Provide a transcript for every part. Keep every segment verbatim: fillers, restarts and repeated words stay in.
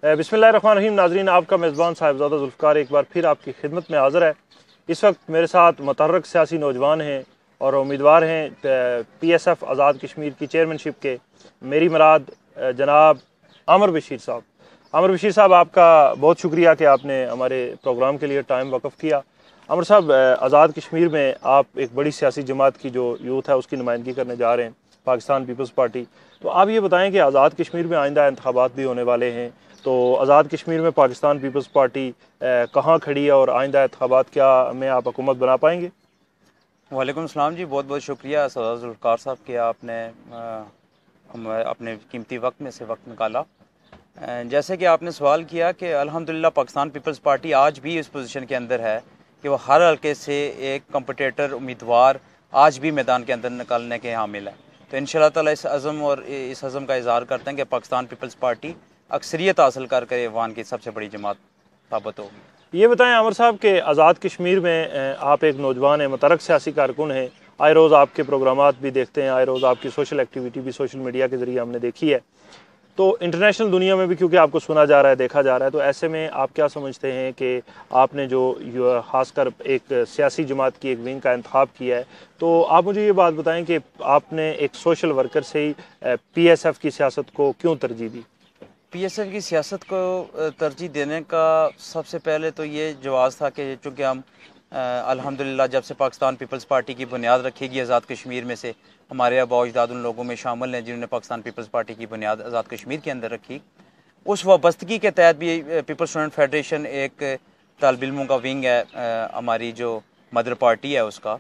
बिस्मिल्लाहिर्रहमानिर्रहीम। नाजरीन, आपका मेज़बान साहिबजादा जुल्फ़कार एक बार फिर आपकी खिदमत में हाज़िर है। इस वक्त मेरे साथ मुतहर्रिक सियासी नौजवान हैं और उम्मीदवार हैं P S F Azad Kashmir की चेयरमैनशिप के। मेरी मुराद जनाब आमिर बशीर साहब। आमिर बशीर साहब, आपका बहुत शुक्रिया कि आपने हमारे प्रोग्राम के लिए टाइम वक़फ़ किया। आमिर साहब, आज़ाद कश्मीर में आप एक बड़ी सियासी जमात की जो यूथ है उसकी नुमाइंदगी करने जा रहे हैं, पाकिस्तान पीपल्स पार्टी। तो आप ये बताएं कि आज़ाद कश्मीर में आइंदा इंतखाबात भी होने वाले हैं, तो आज़ाद कश्मीर में पाकिस्तान पीपल्स पार्टी कहाँ खड़ी है और आइंदा इंतखाबात क्या में आप हुकूमत बना पाएंगे? वालेकुम सलाम जी, बहुत बहुत शुक्रिया सरदार जुल्फ़कार साहब कि आपने हम अपने कीमती वक्त में से वक्त निकाला। जैसे कि आपने सवाल किया कि अल्हम्दुलिल्लाह पाकिस्तान पीपल्स पार्टी आज भी इस पोजीशन के अंदर है कि वो हर हल्के से एक कम्पटेटर उम्मीदवार आज भी मैदान के अंदर निकालने के हामिल है। तो इंशाअल्लाह ताला इस अज़म और इस अज़म का इज़हार करते हैं कि पाकिस्तान पीपल्स पार्टी अक्सरियत हासिल कर कर अवान की सबसे बड़ी जमात साबित होगी। ये बताएं आमिर साहब कि आज़ाद कश्मीर में आप एक नौजवान हैं, मुतहर्रिक सियासी कारकुन हैं, आए रोज़ आपके प्रोग्रामात भी देखते हैं, आए रोज़ आपकी सोशल एक्टिविटी भी सोशल मीडिया के ज़रिए हमने देखी है। तो इंटरनेशनल दुनिया में भी क्योंकि आपको सुना जा रहा है, देखा जा रहा है, तो ऐसे में आप क्या समझते हैं कि आपने जो ख़ासकर एक सियासी जमात की एक विंग का इंतखाब किया है, तो आप मुझे ये बात बताएं कि आपने एक सोशल वर्कर से ही पी एस एफ की सियासत को क्यों तरजीह दी? पी एस एफ की सियासत को तरजीह देने का सबसे पहले तो ये जवाब था कि चूँकि हम अल्हम्दुलिल्लाह जब से पाकिस्तान पीपल्स पार्टी की बुनियाद रखी गई आज़ाद कश्मीर में से, हमारे आबा अजदाद उन लोगों में शामिल हैं जिन्होंने पाकिस्तान पीपल्स पार्टी की बुनियाद आज़ाद कश्मीर के अंदर रखी। उस वाबस्तगी के तहत भी पीपल्स स्टूडेंट फेडरेशन एक तालिब इल्मों का विंग है, हमारी जो मदर पार्टी है उसका,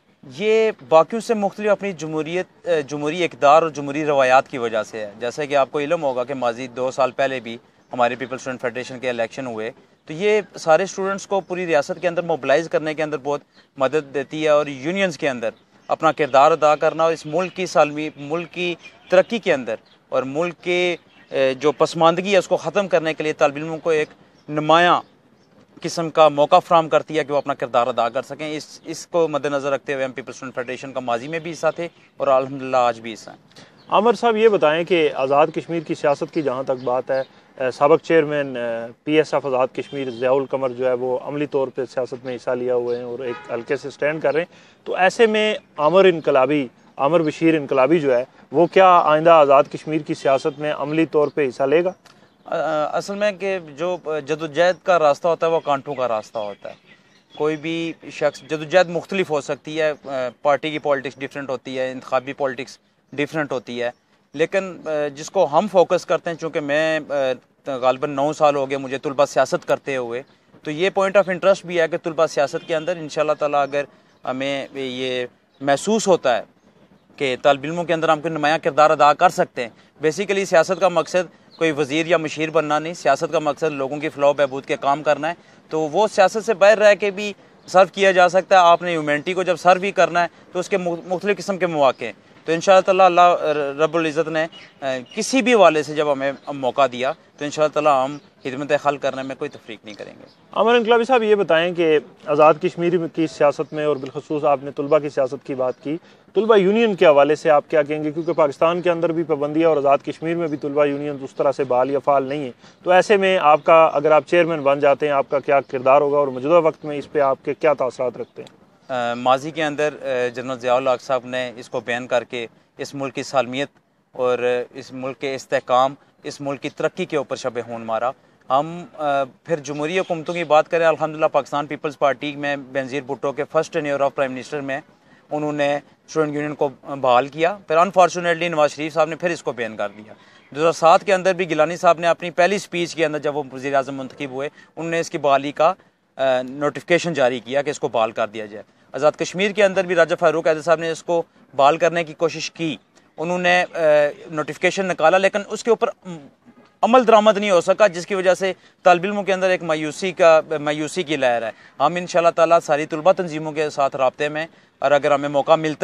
ये बाकियों से मुख्तलिफ अपनी जमहूरियत जमहूरी इक़दार और जमहूरी रवायात की वजह से है। जैसे कि आपको इल्म होगा कि माजी दो साल पहले भी हमारे पीपल्स स्टूडेंट फेडरेशन के इलेक्शन हुए, तो ये सारे स्टूडेंट्स को पूरी रियासत के अंदर मोबिलाइज़ करने के अंदर बहुत मदद देती है और यूनियंस के अंदर अपना किरदार अदा करना और इस मुल्क की सालमी मुल्क की तरक्की के अंदर और मुल्क के जो पसमानदगी है उसको ख़त्म करने के लिए तालिब इल्मों को एक नुमायाँ किस्म का मौका फ्राहम करती है कि वो अपना किरदार अदा कर सकें। इस इसको मद्देनज़र रखते हुए हम पीपल्स स्टूडेंट फेडरेशन का माजी में भी हिस्सा थे और अल्हम्दुलिल्लाह आज भी हिस्सा हैं। आमिर साहब, ये बताएं कि आज़ाद कश्मीर की सियासत की जहाँ तक बात है, सबक chairman P S F Azad Kashmir Ziaul Qamar जो है वो अमली तौर पर सियासत में हिस्सा लिया हुए हैं और एक हल्के से स्टैंड कर रहे हैं। तो ऐसे में आमिर इनकलाबी आमिर बशीर इनकलाबी जो है वो क्या आइंदा आज़ाद कश्मीर की सियासत में अमली तौर पर हिस्सा लेगा? असल में कि जो जदोजहद का रास्ता होता है वो कांटों का रास्ता होता है। कोई भी शख्स जदोजहद मुख्तलिफ हो सकती है, पार्टी की पॉलिटिक्स डिफरेंट होती है, इंतखाबी पॉलिटिक्स डिफरेंट होती है, लेकिन जिसको हम फोकस करते हैं, चूँकि मैं गालिबन नौ साल हो गए मुझे तुलबा सियासत करते हुए, तो ये पॉइंट ऑफ इंटरेस्ट भी है कि तुलबा सियासत के अंदर इंशाअल्लाह ताला अगर हमें ये महसूस होता है कि तालिब इल्मों के अंदर हम कोई नुमायाँ किरदार अदा कर सकते हैं। बेसिकली सियासत का मकसद कोई वज़ीर या मशीर बनना नहीं, सियासत का मकसद लोगों की फ़लाह बहबूद के काम करना है। तो वो सियासत से बाहर रह के भी सर्व किया जा सकता है। आपने ह्यूमैनिटी को जब सर्व भी करना है तो उसके मुख्तलिफ़ किस्म के मौक़े हैं। तो इंशाअल्लाह ताला अल्लाह रब्बुल इज़्ज़त ने किसी भी वाले से जब हमें मौका दिया तो इंशाअल्लाह ताला हम खिदमत खल करने में कोई तफरीक नहीं करेंगे। आमिर इनकलाबी साहब, ये बताएं कि आज़ाद कश्मीर की सियासत में और बिलखसूस आपने तुलबा की सियासत की बात की, तुलबा यूनियन के हवाले से आप क्या कहेंगे? क्योंकि पाकिस्तान के अंदर भी पाबंदियाँ और आज़ाद कश्मीर में भी तुलबा यूनियन उस तरह से बहाल या फ़ाल नहीं है। तो ऐसे में आपका, अगर आप चेयरमैन बन जाते हैं, आपका क्या किरदार होगा और मौजूदा वक्त में इस पर आपके क्या तासरात रखते हैं? माजी के अंदर जनरल ज़ियाउल हक़ साहब ने इसको बैन करके इस मुल्क की सालमियत और इस मुल्क के इस्तेहकाम, इस मुल्क की तरक्की के ऊपर शब खून मारा। हम फिर जमहूरी हुकूमतों की बात करें, अल्हम्दुलिल्लाह पाकिस्तान पीपल्स पार्टी में बेनज़ीर भुट्टो के first tenure of prime minister में उन्होंने स्टूडेंट यूनियन को बहाल किया। फिर अनफॉर्चुनेटली नवाज शरीफ साहब ने फिर इसको बैन कर दिया। दो हज़ार सात के अंदर भी गिलानी साहब ने अपनी पहली स्पीच के अंदर जब वो वज़ीर आज़म मुंतखब हुए, उन्होंने इसकी बहाली का नोटिफिकेशन जारी किया कि इसको बहाल कर दिया जाए। आज़ाद कश्मीर के अंदर भी राजा फ़ारूक हैदर साहब ने इसको बहाल करने की कोशिश की, उन्होंने नोटिफिकेशन निकाला, लेकिन उसके ऊपर अमल दरामद नहीं हो सका, जिसकी वजह से तालिब इल्मों के अंदर एक मायूसी का मायूसी की लहर है। हम इंशाअल्लाह ताला सारी तुलबा तंजीमों के साथ राब्ते में, और अगर हमें मौका मिलता है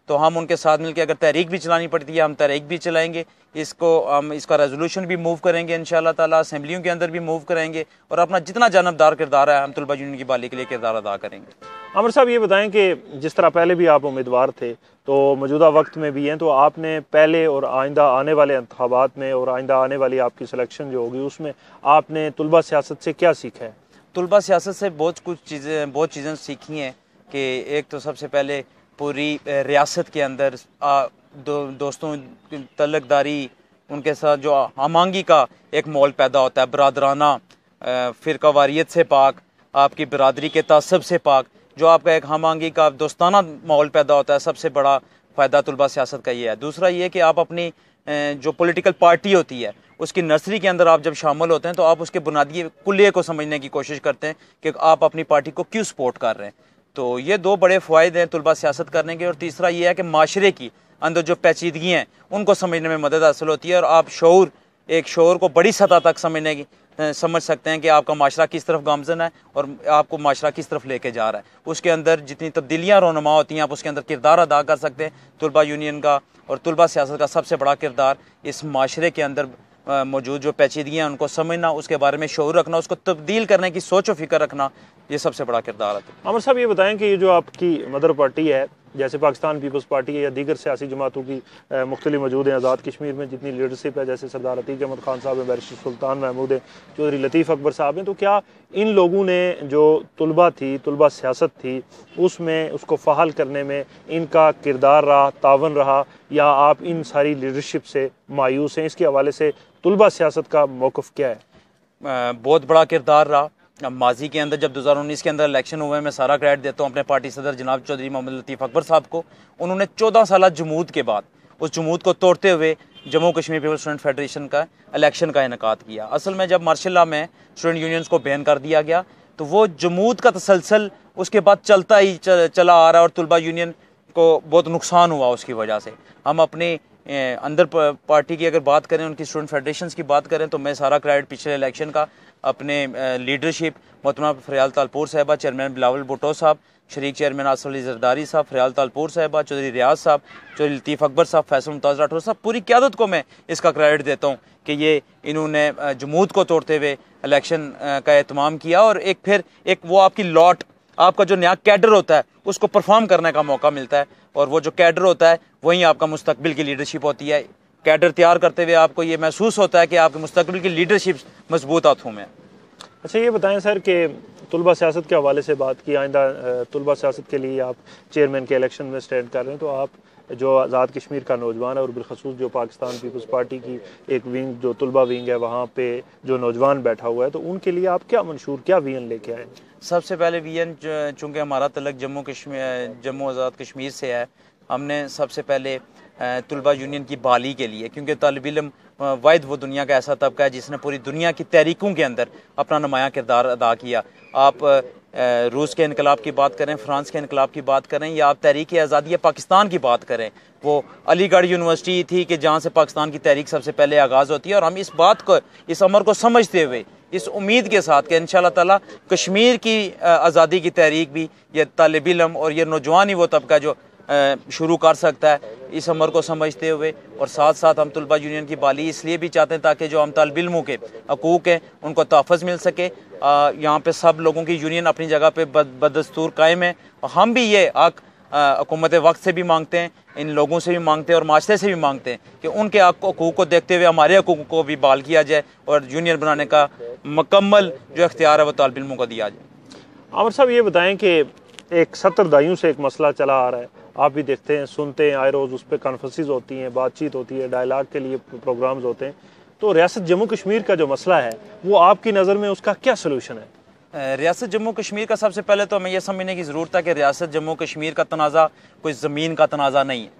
तो हम उनके साथ मिलकर अगर तहरीक भी चलानी पड़ती है हम तहरीक भी चलाएंगे। इसको हम इसका रेजोल्यूशन भी मूव करेंगे इंशाअल्लाह ताला, असेंबलियों के अंदर भी मूव करेंगे और अपना जितना जानबदार किरदार है हम तलबा यूनियन की बहाली के लिए किरदार अदा करेंगे। आमिर साहब ये बताएं कि जिस तरह पहले भी आप उम्मीदवार थे तो मौजूदा वक्त में भी हैं, तो आपने पहले और आइंदा आने वाले इंतखाबात में और आइंदा आने वाली आपकी सिलेक्शन जो होगी उसमें आपने तुलबा सियासत से क्या सीखा है? तुलबा सियासत से बहुत कुछ चीज़ें बहुत चीज़ें सीखी हैं कि एक तो सबसे पहले पूरी रियासत के अंदर आ, दो दोस्तों तल्लकदारी उनके साथ जो हमांगी का एक माहौल पैदा होता है, बरादराना फ़िरका वारियत से पाक, आपकी बरादरी के तासब से पाक, जो आपका एक हमांगी का दोस्ताना माहौल पैदा होता है, सबसे बड़ा फ़ायदा तुलबा सियासत का ये है। दूसरा ये कि आप अपनी जो पॉलिटिकल पार्टी होती है उसकी नर्सरी के अंदर आप जब शामिल होते हैं तो आप उसके बुनियादी कुल्ले को समझने की कोशिश करते हैं कि आप अपनी पार्टी को क्यों सपोर्ट कर रहे हैं। तो ये दो बड़े फ़ायदे हैं तुलबा सियासत करने के। और तीसरा ये है कि माशरे की अंदर जो पेचीदगी हैं उनको समझने में मदद हासिल होती है और आप शऊर एक शऊर को बड़ी सतह तक समझने की समझ सकते हैं कि आपका माशरा किस तरफ गामजन है और आपको माशरा किस तरफ लेके जा रहा है। उसके अंदर जितनी तब्दीलियाँ रोनुमा होती हैं आप उसके अंदर किरदार अदा कर सकते हैं। तुलबा यूनियन का और तुलबा सियासत का सबसे बड़ा किरदार इस माशरे के अंदर मौजूद जो पेचीदगियाँ उनको समझना, उसके बारे में शऊर रखना, उसको तब्दील करने की सोच और फिक्र रखना, ये सबसे बड़ा किरदार है। आमिर साहब ये बताएं कि ये जो आपकी मदर पार्टी है जैसे पाकिस्तान पीपल्स पार्टी है या दीगर सियासी जमातों की मुख्तलिफ मौजूद हैं आज़ाद कश्मीर में जितनी लीडरशिप है, जैसे सरदार अतीक अहमद खान साहब हैं, बैरिस्टर सुल्तान महमूद हैं, चौधरी लतीफ़ अकबर साहब हैं, तो क्या इन लोगों ने जो तुलबा थी तुलबा सियासत थी उसमें उसको फ़हाल करने में इनका किरदार रहा, तावन रहा, या आप इन सारी लीडरशिप से मायूस हैं? इसके हवाले से तुलबा सियासत का मौक़िफ़ क्या है? बहुत बड़ा किरदार रहा। माजी के अंदर जब दो हज़ार उन्नीस के अंदर इलेक्शन हुए, मैं सारा क्रेडिट देता हूँ अपने पार्टी सदर जनाब चौधरी मोहम्मद लतीफ़ अकबर साहब को। उन्होंने चौदह साल जमूद के बाद उस जमूद को तोड़ते हुए Jammu Kashmir people's student federation का इलेक्शन का इनेकाद किया। असल में जब मार्शल लॉ में स्टूडेंट यूनियंस को बैन कर दिया गया तो वो जमूद का तसलसल उसके बाद चलता ही चला आ रहा है और तुलबा यूनियन को बहुत नुकसान हुआ उसकी वजह से। हम अपने अंदर पार्टी की अगर बात करें, उनकी स्टूडेंट फेडरेशंस की बात करें, तो मैं सारा क्रेडिट पिछले इलेक्शन का अपने लीडरशिप मोहतरमा फ़रियाल तालपुर साहबा, चेयरमैन बिलावल भुट्टो साहब, शरीक चेयरमैन आसिफ अली जरदारी साहब, फ़रियाल तालपुर साहबा, चौधरी रियाज साहब, चौधरी लतीफ़ अकबर साहब, फैसल मुमताज़ राठौर साहब, पूरी क़यादत को मैं इसका क्रेडिट देता हूँ कि ये इन्होंने जमूद को तोड़ते हुए इलेक्शन का एहतमाम किया और एक फिर एक वो आपकी लॉट, आपका जो नया कैडर होता है उसको परफॉर्म करने का मौका मिलता है और वो जो कैडर होता है वही आपका मुस्तकबिल की लीडरशिप होती है। कैडर तैयार करते हुए आपको ये महसूस होता है कि आपके मुस्तकबिल की लीडरशिप मजबूत हाथों में। अच्छा ये बताएं सर कि तुलबा सियासत के हवाले से बात की, आइंदा तुलबा सियासत के लिए आप चेयरमैन के इलेक्शन में स्टैंड कर रहे हैं, तो आप जो आज़ाद कश्मीर का नौजवान है और बिलखसूस जो पाकिस्तान पीपल्स पार्टी की एक विंग जो तुलबा विंग है वहाँ पे जो नौजवान बैठा हुआ है, तो उनके लिए आप क्या मंशूर क्या वीएन लेके आए? सबसे पहले वीएन चूँकि हमारा तलक जम्मू कश्मीर जम्मू आज़ाद कश्मीर से है, हमने सबसे पहले तुलबा यूनियन की बहाली के लिए, क्योंकि तालिब इल्म वाहिद वो दुनिया का ऐसा तबका है जिसने पूरी दुनिया की तहरीकों के अंदर अपना नुमायाँ किरदार अदा किया। आप रूस के इनकलाब की बात करें, फ्रांस के इनकलाब की बात करें, या आप तहरीक आज़ादी पाकिस्तान की बात करें, वो अलीगढ़ यूनिवर्सिटी थी कि जहाँ से पाकिस्तान की तहरीक सबसे पहले आगाज़ होती है। और हम इस बात को, इस अमर को समझते हुए, इस उम्मीद के साथ कि इंशाअल्लाह ताला कश्मीर की आज़ादी की तहरीक भी ये तालिब इल्म और ये नौजवान ही वो तबका जो शुरू कर सकता है, इस अमर को समझते हुए और साथ साथ हम तुलबा यूनियन की बहाली इसलिए भी चाहते हैं ताकि जो हम तालिब इल्मों के हकूक़ हैं उनको तहफ़्फ़ुज़ मिल सके। यहाँ पे सब लोगों की यूनियन अपनी जगह पे बदस्तूर कायम है और हम भी ये हक हुकूमत वक्त से भी मांगते हैं, इन लोगों से भी मांगते हैं और माशरे से भी मांगते हैं कि उनके हकूक़ को देखते हुए हमारे हकूक़ को भी बहाल किया जाए और यूनियन बनाने का मुकम्मल जो इख्तियार है वो तालिब इल्मों को दिया जाए। आमिर साहब ये बताएँ कि एक सत्तर दाइयों से एक मसला चला आ रहा है, आप भी देखते हैं, सुनते हैं, आए रोज़ उस पर कॉन्फ्रेंसेस होती हैं, बातचीत होती है, डायलाग के लिए प्रोग्राम्स होते हैं, तो रियासत जम्मू कश्मीर का जो मसला है वो आपकी नज़र में उसका क्या सलूशन है? रियासत जम्मू कश्मीर का सबसे पहले तो हमें यह समझने की ज़रूरत है कि रियासत जम्मू कश्मीर का तनाज़ा कोई ज़मीन का तनाज़ा नहीं है,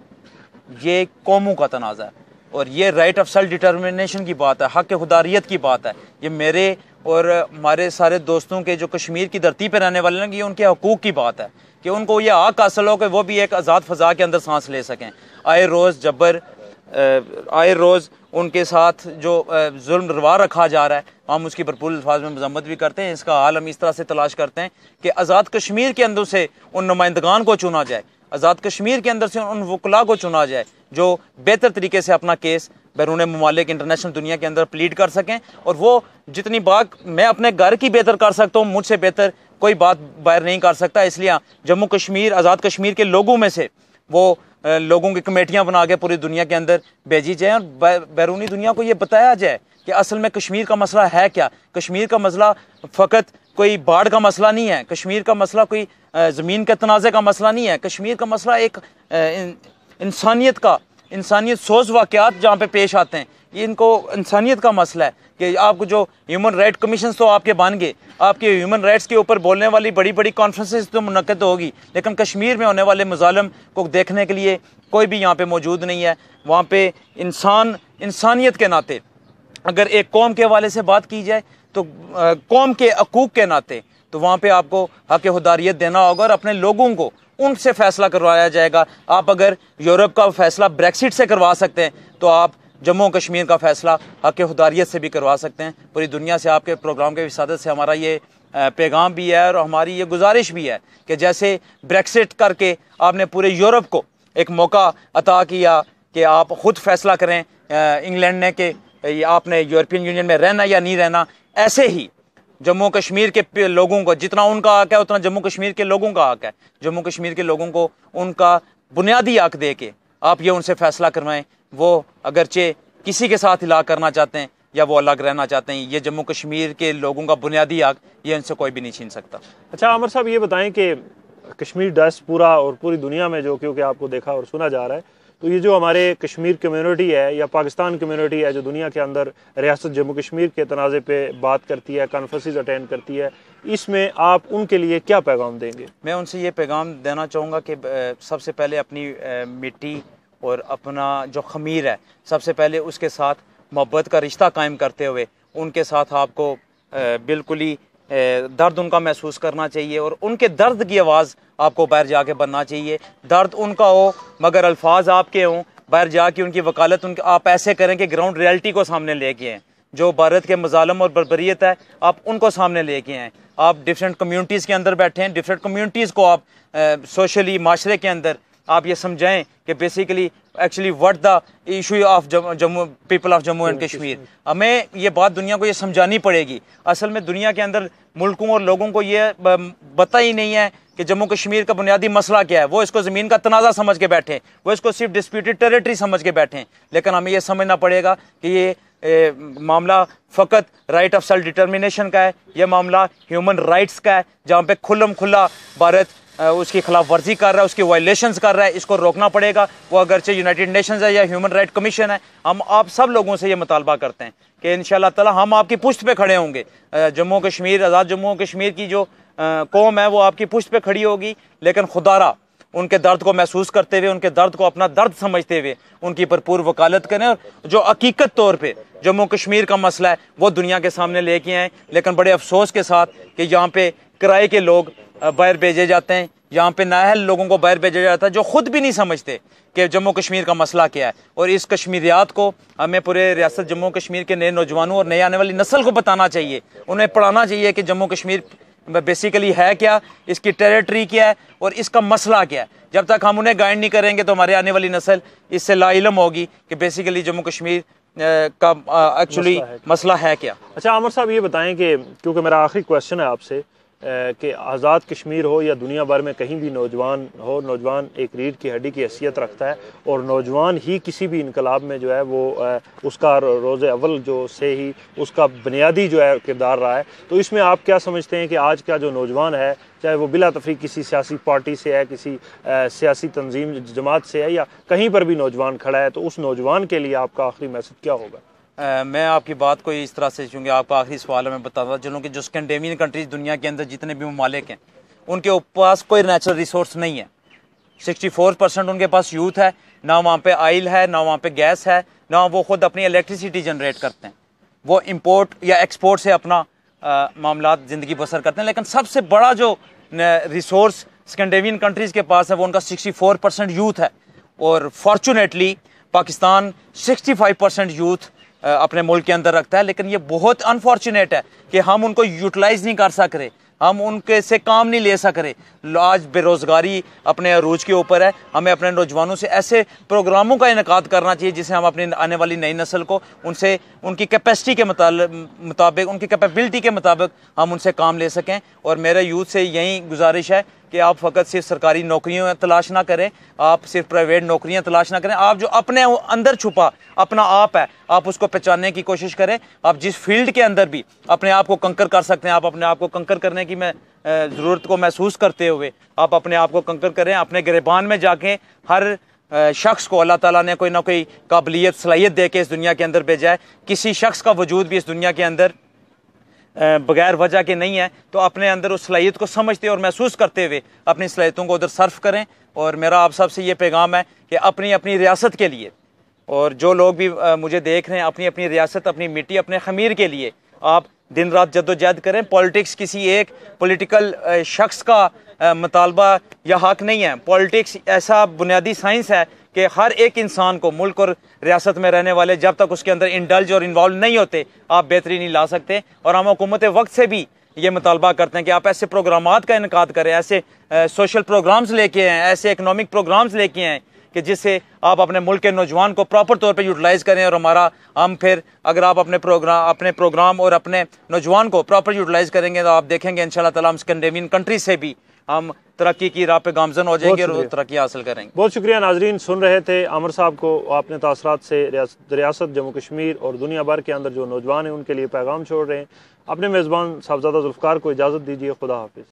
ये कौमों का तनाज़ा है और ये राइट ऑफ सेल्फ डिटर्मिनेशन की बात है, हक़ खुदारियत की बात है। ये मेरे और हमारे सारे दोस्तों के जो कश्मीर की धरती पर रहने वाले हैं, ये उनके हकूक़ की बात है कि उनको ये हक़ हासिल हो कि वो भी एक आज़ाद फ़ज़ा के अंदर सांस ले सकें। आए रोज़ जबर आए रोज़ उनके साथ जो जुल्म रवा रखा जा रहा है, हम उसकी भरपूर अल्फाज में मज़म्मत भी करते हैं। इसका हाल हम इस तरह से तलाश करते हैं कि आज़ाद कश्मीर के अंदर से उन नुमाइंदगान को चुना जाए, आज़ाद कश्मीर के अंदर से उन वकला को चुना जाए जो बेहतर तरीके से अपना केस बैरून ममालिक इंटरनेशनल दुनिया के अंदर प्लीड कर सकें, और वो जितनी बात मैं अपने घर की बेहतर कर सकता हूँ, मुझसे बेहतर कोई बात बाहर नहीं कर सकता। इसलिए जम्मू कश्मीर, आज़ाद कश्मीर के लोगों में से वो लोगों की कमेटियाँ बना के पूरी दुनिया के अंदर भेजी जाए और बैरूनी दुनिया को ये बताया जाए कि असल में कश्मीर का मसला है क्या। कश्मीर का मसला फ़कत कोई बाढ़ का मसला नहीं है, कश्मीर का मसला कोई ज़मीन के तनाज़े का मसला नहीं है, कश्मीर का मसला एक इंसानियत का, इंसानियत सोच वाक़यात जहाँ पे पेश आते हैं, ये इनको इंसानियत का मसला है कि आपको जो ह्यूमन राइट कमीशन तो आपके बन गए, आपके ह्यूमन राइट्स के ऊपर बोलने वाली बड़ी बड़ी कॉन्फ्रेंसेस तो मुनक़्क़द होगी, लेकिन कश्मीर में होने वाले मज़ालिम को देखने के लिए कोई भी यहाँ पे मौजूद नहीं है। वहाँ पे इंसान इंसानियत के नाते अगर एक कौम के हवाले से बात की जाए तो कौम के हकूक़ के नाते तो वहाँ पे आपको हक़ हुदारियत देना होगा और अपने लोगों को उनसे फ़ैसला करवाया जाएगा। आप अगर यूरोप का फ़ैसला ब्रेक्सिट से करवा सकते हैं तो आप जम्मू कश्मीर का फ़ैसला हक़ हुदारियत से भी करवा सकते हैं। पूरी दुनिया से आपके प्रोग्राम के विसादत से हमारा ये पैगाम भी है और हमारी ये गुजारिश भी है कि जैसे ब्रेक्सिट करके आपने पूरे यूरोप को एक मौका अता किया कि आप ख़ुद फ़ैसला करें इंग्लैंड ने कि आपने यूरोपियन यूनियन में रहना या नहीं रहना, ऐसे ही जम्मू कश्मीर के लोगों को जितना उनका हक़ है उतना जम्मू कश्मीर के लोगों का हक़ है। जम्मू कश्मीर के लोगों को उनका बुनियादी हक़ दे के आप ये उनसे फ़ैसला करवाएं। वो अगरचे किसी के साथ इलाक़ करना चाहते हैं या वो अलग रहना चाहते हैं, ये जम्मू कश्मीर के लोगों का बुनियादी हक़ ये उनसे कोई भी नहीं छीन सकता। अच्छा आमिर साहब, ये बताएं कि कश्मीर डस्ट पूरा और पूरी दुनिया में जो क्योंकि आपको देखा और सुना जा रहा है, तो ये जो हमारे कश्मीर कम्युनिटी है या पाकिस्तान कम्युनिटी है जो दुनिया के अंदर रियासत जम्मू कश्मीर के तनाज़े पे बात करती है, कॉन्फ्रेंसेस अटेंड करती है, इसमें आप उनके लिए क्या पैगाम देंगे? मैं उनसे ये पैगाम देना चाहूँगा कि सबसे पहले अपनी मिट्टी और अपना जो ख़मीर है, सबसे पहले उसके साथ मोहब्बत का रिश्ता कायम करते हुए उनके साथ आपको बिल्कुल ही दर्द उनका महसूस करना चाहिए और उनके दर्द की आवाज़ आपको बाहर जाके बनना चाहिए। दर्द उनका हो मगर अल्फाज आपके हों, बाहर जाके उनकी वकालत उनके आप ऐसे करें कि ग्राउंड रियलिटी को सामने लेके आएँ। जो भारत के मज़ालम और बर्बरियत है आप उनको सामने लेके आएँ। आप डिफरेंट कम्यूनिटीज़ के अंदर बैठे हैं, डिफरेंट कम्यूनिटीज़ को आप सोशली माशरे के अंदर आप ये समझाएं कि basically actually what the issue of Jammu people of Jammu and Kashmir. हमें ये बात दुनिया को ये समझानी पड़ेगी। असल में दुनिया के अंदर मुल्कों और लोगों को ये पता ही नहीं है कि जम्मू कश्मीर का बुनियादी मसला क्या है। वो इसको ज़मीन का तनाज़ा समझ के बैठे, वो इसको सिर्फ डिस्प्यूटेड टेरिटरी समझ के बैठे। लेकिन हमें यह समझना पड़ेगा कि ये ए, मामला फ़कत राइट ऑफ सेल्फ डिटर्मिनेशन का है, यह मामला ह्यूमन राइट्स का है, जहाँ पे खुल्लम खुल्ला भारत उसकी खिलाफ वर्जी कर रहा है, उसकी वायलेशंस कर रहा है। इसको रोकना पड़ेगा। वो अगरचे यूनाइटेड नेशंस है या ह्यूमन राइट कमीशन है, हम आप सब लोगों से ये मुतालबा करते हैं कि इंशाल्लाह ताला हम आपकी पुश्त पे खड़े होंगे। जम्मू कश्मीर, आज़ाद जम्मू कश्मीर की जो कौम है वो आपकी पुश्त पे खड़ी होगी, लेकिन खुदारा उनके दर्द को महसूस करते हुए, उनके दर्द को अपना दर्द समझते हुए उनकी भरपूर वकालत करें और जो हकीकत तौर पे जम्मू कश्मीर का मसला है वो दुनिया के सामने लेके आएँ। लेकिन बड़े अफसोस के साथ कि यहाँ पे किराए के लोग बाहर भेजे जाते हैं, यहाँ पे नाअहल लोगों को बाहर भेजा जाता है जो खुद भी नहीं समझते कि जम्मू कश्मीर का मसला क्या है। और इस कश्मीरियात को हमें पूरे रियासत जम्मू कश्मीर के नए नौजवानों और नए आने वाली नस्ल को बताना चाहिए, उन्हें पढ़ाना चाहिए कि जम्मू कश्मीर बेसिकली है क्या, इसकी टेरिटरी क्या है और इसका मसला क्या है। जब तक हम उन्हें गाइड नहीं करेंगे तो हमारे आने वाली नस्ल इससे लाइलम होगी कि बेसिकली जम्मू कश्मीर का एक्चुअली मसला है क्या। अच्छा आमिर साहब, ये बताएं कि क्योंकि मेरा आखिरी क्वेश्चन है आपसे कि आज़ाद कश्मीर हो या दुनिया भर में कहीं भी नौजवान हो, नौजवान एक रीढ़ की हड्डी की हैसियत रखता है और नौजवान ही किसी भी इनकलाब में जो है वो उसका रोज़े अव्वल जो से ही उसका बुनियादी जो है किरदार रहा है। तो इसमें आप क्या समझते हैं कि आज का जो नौजवान है, चाहे वो बिला तफरीक किसी सियासी पार्टी से है, किसी सियासी तंजीम जमात से है या कहीं पर भी नौजवान खड़ा है, तो उस नौजवान के लिए आपका आखिरी मैसेज क्या होगा? Uh, मैं आपकी बात को इस तरह से, चूँकि आपका आखिरी सवाल है, मैं बताता चलूँ कि जो स्कैंडिनेवियन कंट्रीज दुनिया के अंदर जितने भी ममालिक हैं उनके पास कोई नेचुरल रिसोर्स नहीं है। सिक्सटी फोर परसेंट उनके पास यूथ है, ना वहाँ पे ऑयल है, ना वहाँ पे गैस है, ना वो खुद अपनी इलेक्ट्रिसिटी जनरेट करते हैं। वो इम्पोर्ट या एक्सपोर्ट से अपना मामला ज़िंदगी बसर करते हैं। लेकिन सबसे बड़ा जो रिसोर्स स्कैंडिनेवियन कंट्रीज़ के पास है वो उनका सिक्सटी फोर परसेंट यूथ है। और fortunately Pakistan sixty five percent youth अपने मुल्क के अंदर रखता है। लेकिन ये बहुत अनफॉर्चुनेट है कि हम उनको यूटिलाइज नहीं कर सक रहे। हम उनके से काम नहीं ले सक रहे। आज बेरोज़गारी अपने अरूज के ऊपर है। हमें अपने नौजवानों से ऐसे प्रोग्रामों का इनेकाद करना चाहिए जिससे हम अपनी आने वाली नई नस्ल को उनसे उनकी कैपेसिटी के मुताबिक उनकी कैपेबिलिटी के मुताबिक हम उनसे काम ले सकें। और मेरे यूथ से यही गुजारिश है कि आप फ़कत सिर्फ सरकारी नौकरियों तलाश ना करें, आप सिर्फ प्राइवेट नौकरियां तलाश ना करें। आप जो अपने अंदर छुपा अपना आप है, आप उसको पहचानने की कोशिश करें। आप जिस फील्ड के अंदर भी अपने आप को कंकर कर सकते हैं, आप अपने आप को कंकर करने की मैं ज़रूरत को महसूस करते हुए आप अपने आप को कंकर करें। अपने गिरबान में जाके हर शख्स को अल्लाह ताला ने कोई ना कोई काबिलियत सलाहियत दे के इस दुनिया के अंदर भेजा है। किसी शख्स का वजूद भी इस दुनिया के अंदर बगैर वजह के नहीं है। तो अपने अंदर उस सलाहियत को समझते और महसूस करते हुए अपनी सलाहियतों को उधर सर्फ करें। और मेरा आप सबसे ये पैगाम है कि अपनी अपनी रियासत के लिए, और जो लोग भी मुझे देख रहे हैं, अपनी अपनी रियासत, अपनी मिट्टी, अपने खमीर के लिए आप दिन रात जद्दोजहद करें। पॉलिटिक्स किसी एक पॉलिटिकल शख्स का मुतालबा या हक नहीं है। पॉलिटिक्स ऐसा बुनियादी साइंस है कि हर एक इंसान को, मुल्क और रियासत में रहने वाले, जब तक उसके अंदर इंडल्ज और इन्वॉल्व नहीं होते आप बेहतरी नहीं ला सकते। और हम हुकूमत वक्त से भी ये मुतालबा करते हैं कि आप ऐसे प्रोग्रामात का इनकाद करें, ऐसे सोशल प्रोग्राम्स लेके आएँ, ऐसे इकनॉमिक प्रोग्राम्स लेके आएँ कि जिससे आप अपने मुल्क के नौजवान को प्रॉपर तौर पे यूटिलाइज़ करें। और हमारा हम फिर अगर आप अपने प्रोग्राम अपने प्रोग्राम और अपने नौजवान को प्रॉपर यूटिलाइज़ करेंगे तो आप देखेंगे इंशाल्लाह ताला हम स्कैंडिनेवियन कंट्री से भी हम तरक्की की राह पे गामजन हो जाएंगे और तरक्की हासिल करेंगे। बहुत शुक्रिया। नाजरीन, सुन रहे थे आमिर साहब को। आपने तासरात से रियासत जम्मू कश्मीर और दुनिया भर के अंदर जो नौजवान हैं उनके लिए पैगाम छोड़ रहे हैं। अपने मेज़बान साहबजादा जुल्फ़कार को इजाज़त दीजिए। खुदा हाफिज़।